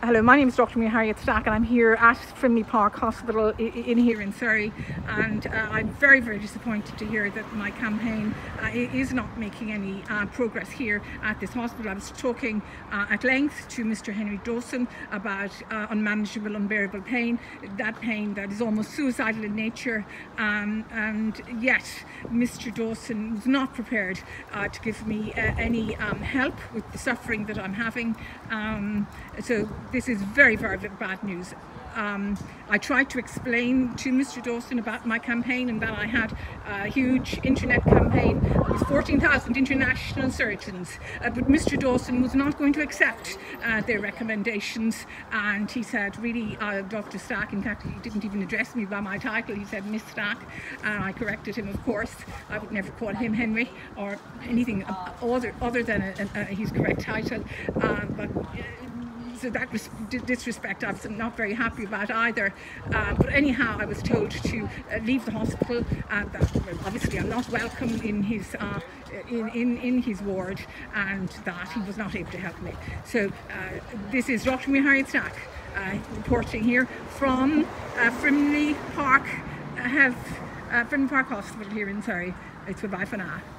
Hello, my name is Dr. Mia Harriet Stack and I'm here at Frimley Park Hospital here in Surrey, and I'm very disappointed to hear that my campaign is not making any progress here at this hospital. I was talking at length to Mr. Henry Dawson about unmanageable, unbearable pain that is almost suicidal in nature, and yet Mr. Dawson was not prepared to give me any help with the suffering that I'm having. So this is very bad news. I tried to explain to Mr. Dawson about my campaign and that I had a huge internet campaign with 14,000 international surgeons, but Mr. Dawson was not going to accept their recommendations, and he said, really, Dr. Stack, in fact he didn't even address me by my title, he said Miss Stack, and I corrected him, of course. I would never call him Henry or anything other than his correct title, so that disrespect I was not very happy about either. But anyhow, I was told to leave the hospital, that obviously I'm not welcome in his in his ward, and that he was not able to help me. So this is Dr. Mia Harriet Stack reporting here from Frimley Park Hospital here in Surrey. It's goodbye for now.